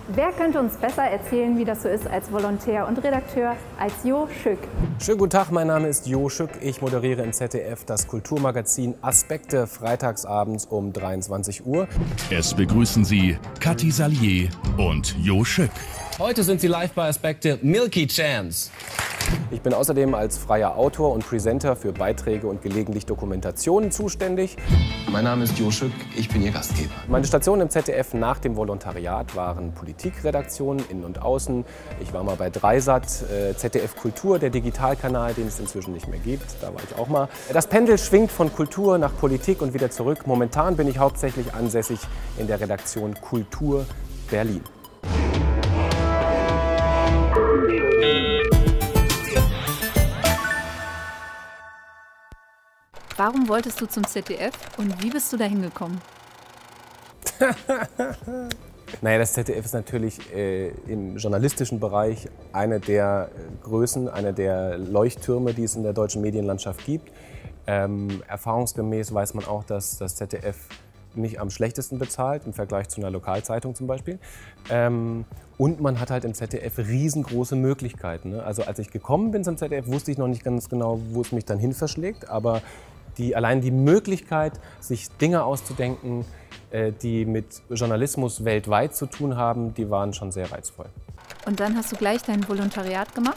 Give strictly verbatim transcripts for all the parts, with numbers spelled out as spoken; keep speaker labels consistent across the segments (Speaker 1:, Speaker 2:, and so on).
Speaker 1: Wer könnte uns besser erzählen, wie das so ist als Volontär und Redakteur, als Jo Schück?
Speaker 2: Schönen guten Tag, mein Name ist Jo Schück. Ich moderiere im Z D F das Kulturmagazin Aspekte freitagsabends um dreiundzwanzig Uhr.
Speaker 3: Es begrüßen Sie Kathi Salier und Jo Schück.
Speaker 4: Heute sind Sie live bei Aspekte Milky Chance.
Speaker 2: Ich bin außerdem als freier Autor und Presenter für Beiträge und gelegentlich Dokumentationen zuständig.
Speaker 4: Mein Name ist Jo Schück, ich bin Ihr Gastgeber.
Speaker 2: Meine Stationen im Z D F nach dem Volontariat waren Politikredaktionen, Innen und Außen. Ich war mal bei Dreisat, äh, Z D F Kultur, der Digitalkanal, den es inzwischen nicht mehr gibt. Da war ich auch mal. Das Pendel schwingt von Kultur nach Politik und wieder zurück. Momentan bin ich hauptsächlich ansässig in der Redaktion Kultur Berlin.
Speaker 1: Warum wolltest du zum Z D F und wie bist du da hingekommen?
Speaker 2: Naja, das Z D F ist natürlich äh, im journalistischen Bereich eine der äh, Größen, eine der Leuchttürme, die es in der deutschen Medienlandschaft gibt. Ähm, erfahrungsgemäß weiß man auch, dass das Z D F nicht am schlechtesten bezahlt, im Vergleich zu einer Lokalzeitung zum Beispiel. Ähm, und man hat halt im Z D F riesengroße Möglichkeiten. Ne? Also als ich gekommen bin zum Z D F, wusste ich noch nicht ganz genau, wo es mich dann hin verschlägt. Aber die, allein die Möglichkeit, sich Dinge auszudenken, äh, die mit Journalismus weltweit zu tun haben, die waren schon sehr reizvoll.
Speaker 1: Und dann hast du gleich dein Volontariat gemacht?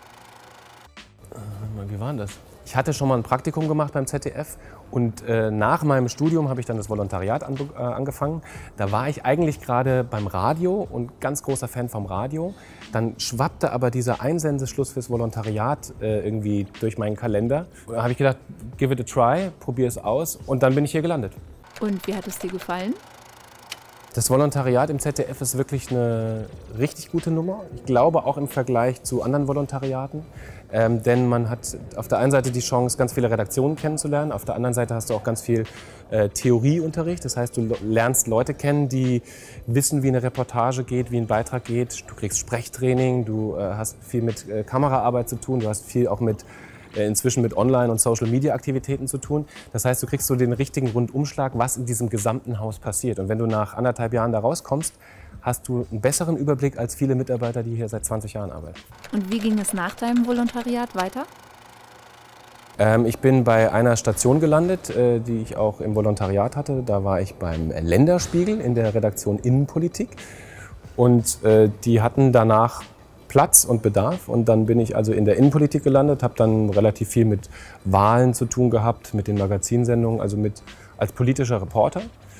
Speaker 2: Äh, wie war denn das? Ich hatte schon mal ein Praktikum gemacht beim Z D F und äh, nach meinem Studium habe ich dann das Volontariat an, äh, angefangen. Da war ich eigentlich gerade beim Radio und ganz großer Fan vom Radio. Dann schwappte aber dieser Einsendeschluss fürs Volontariat äh, irgendwie durch meinen Kalender. Da habe ich gedacht, give it a try, probier es aus und dann bin ich hier gelandet.
Speaker 1: Und wie hat es dir gefallen?
Speaker 2: Das Volontariat im Z D F ist wirklich eine richtig gute Nummer. Ich glaube auch im Vergleich zu anderen Volontariaten. Ähm, denn man hat auf der einen Seite die Chance, ganz viele Redaktionen kennenzulernen. Auf der anderen Seite hast du auch ganz viel äh, Theorieunterricht. Das heißt, du lernst Leute kennen, die wissen, wie eine Reportage geht, wie ein Beitrag geht. Du kriegst Sprechtraining, du äh, hast viel mit äh, Kameraarbeit zu tun, du hast viel auch mit inzwischen mit Online- und Social-Media-Aktivitäten zu tun. Das heißt, du kriegst so den richtigen Rundumschlag, was in diesem gesamten Haus passiert. Und wenn du nach anderthalb Jahren da rauskommst, hast du einen besseren Überblick als viele Mitarbeiter, die hier seit zwanzig Jahren arbeiten.
Speaker 1: Und wie ging es nach deinem Volontariat weiter?
Speaker 2: Ähm, ich bin bei einer Station gelandet, äh, die ich auch im Volontariat hatte. Da war ich beim Länderspiegel in der Redaktion Innenpolitik. Und äh, die hatten danach Platz und Bedarf und dann bin ich also in der Innenpolitik gelandet, habe dann relativ viel mit Wahlen zu tun gehabt, mit den Magazinsendungen, also mit, als politischer Reporter.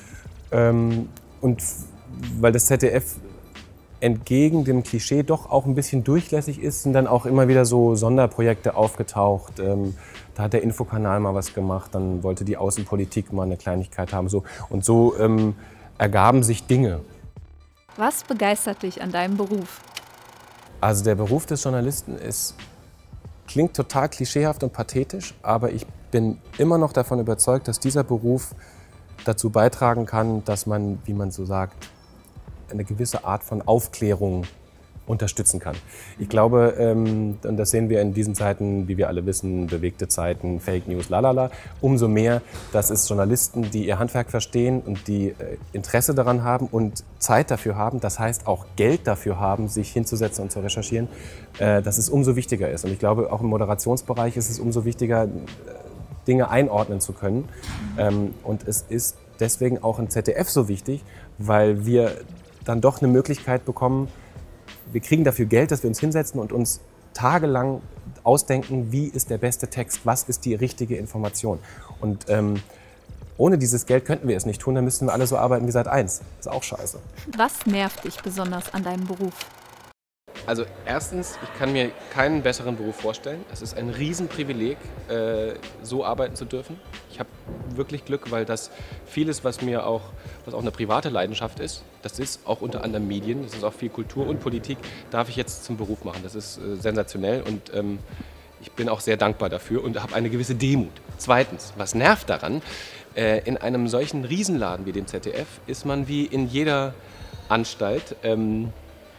Speaker 2: Ähm, und weil das Z D F entgegen dem Klischee doch auch ein bisschen durchlässig ist, sind dann auch immer wieder so Sonderprojekte aufgetaucht. Ähm, da hat der Infokanal mal was gemacht, dann wollte die Außenpolitik mal eine Kleinigkeit haben. So. Und so ähm, ergaben sich Dinge.
Speaker 1: Was begeistert dich an deinem Beruf?
Speaker 2: Also der Beruf des Journalisten ist, klingt total klischeehaft und pathetisch, aber ich bin immer noch davon überzeugt, dass dieser Beruf dazu beitragen kann, dass man, wie man so sagt, eine gewisse Art von Aufklärung unterstützen kann. Ich glaube, ähm, und das sehen wir in diesen Zeiten, wie wir alle wissen, bewegte Zeiten, Fake News, lalala, umso mehr, dass es Journalisten, die ihr Handwerk verstehen und die äh, Interesse daran haben und Zeit dafür haben, das heißt auch Geld dafür haben, sich hinzusetzen und zu recherchieren, äh, dass es umso wichtiger ist. Und ich glaube, auch im Moderationsbereich ist es umso wichtiger, äh, Dinge einordnen zu können. Ähm, und es ist deswegen auch im Z D F so wichtig, weil wir dann doch eine Möglichkeit bekommen, wir kriegen dafür Geld, dass wir uns hinsetzen und uns tagelang ausdenken, wie ist der beste Text, was ist die richtige Information. Und ähm, ohne dieses Geld könnten wir es nicht tun, dann müssten wir alle so arbeiten wie seit eins. Ist auch scheiße.
Speaker 1: Was nervt dich besonders an deinem Beruf?
Speaker 2: Also erstens, ich kann mir keinen besseren Beruf vorstellen. Es ist ein Riesenprivileg, äh, so arbeiten zu dürfen. Ich habe wirklich Glück, weil das vieles, was mir auch, was auch eine private Leidenschaft ist, das ist auch unter anderem Medien, das ist auch viel Kultur und Politik, darf ich jetzt zum Beruf machen. Das ist äh, sensationell und ähm, ich bin auch sehr dankbar dafür und habe eine gewisse Demut. Zweitens, was nervt daran? Äh, in einem solchen Riesenladen wie dem Z D F ist man wie in jeder Anstalt ähm,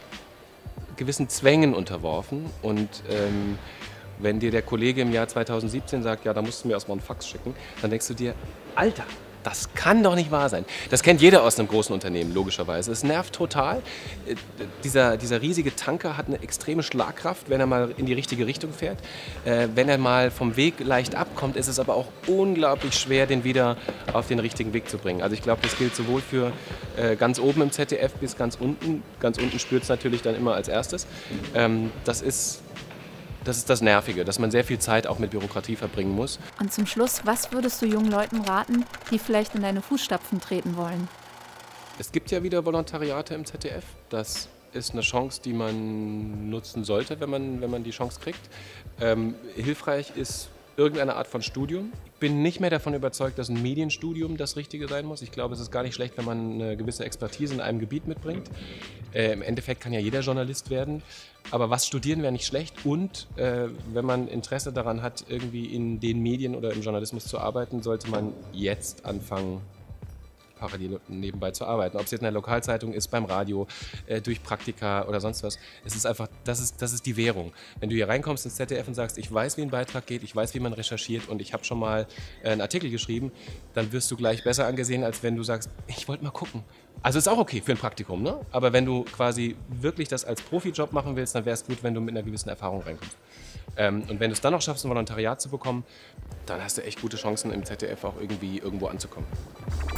Speaker 2: gewissen Zwängen unterworfen und ähm, wenn dir der Kollege im Jahr zweitausendsiebzehn sagt, ja, da musst du mir erstmal einen Fax schicken, dann denkst du dir, Alter, das kann doch nicht wahr sein. Das kennt jeder aus einem großen Unternehmen, logischerweise. Es nervt total. Äh, dieser, dieser riesige Tanker hat eine extreme Schlagkraft, wenn er mal in die richtige Richtung fährt. Äh, wenn er mal vom Weg leicht abkommt, ist es aber auch unglaublich schwer, den wieder auf den richtigen Weg zu bringen. Also ich glaube, das gilt sowohl für äh, ganz oben im Z D F bis ganz unten. Ganz unten spürt es natürlich dann immer als erstes. Ähm, das ist... Das ist das Nervige, dass man sehr viel Zeit auch mit Bürokratie verbringen muss.
Speaker 1: Und zum Schluss, was würdest du jungen Leuten raten, die vielleicht in deine Fußstapfen treten wollen?
Speaker 2: Es gibt ja wieder Volontariate im Z D F. Das ist eine Chance, die man nutzen sollte, wenn man, wenn man die Chance kriegt. Ähm, hilfreich ist irgendeine Art von Studium. Ich bin nicht mehr davon überzeugt, dass ein Medienstudium das Richtige sein muss. Ich glaube, es ist gar nicht schlecht, wenn man eine gewisse Expertise in einem Gebiet mitbringt. Äh, Im Endeffekt kann ja jeder Journalist werden. Aber was studieren wäre nicht schlecht. Und äh, wenn man Interesse daran hat, irgendwie in den Medien oder im Journalismus zu arbeiten, sollte man jetzt anfangen, parallel nebenbei zu arbeiten. Ob es jetzt in der Lokalzeitung ist, beim Radio, äh, durch Praktika oder sonst was. Es ist einfach, das ist, das ist die Währung. Wenn du hier reinkommst ins Z D F und sagst, ich weiß, wie ein Beitrag geht, ich weiß, wie man recherchiert und ich habe schon mal äh, einen Artikel geschrieben, dann wirst du gleich besser angesehen, als wenn du sagst, ich wollte mal gucken. Also ist auch okay für ein Praktikum, ne? Aber wenn du quasi wirklich das als Profijob machen willst, dann wäre es gut, wenn du mit einer gewissen Erfahrung reinkommst. Ähm, und wenn du es dann noch schaffst, ein Volontariat zu bekommen, dann hast du echt gute Chancen, im Z D F auch irgendwie irgendwo anzukommen.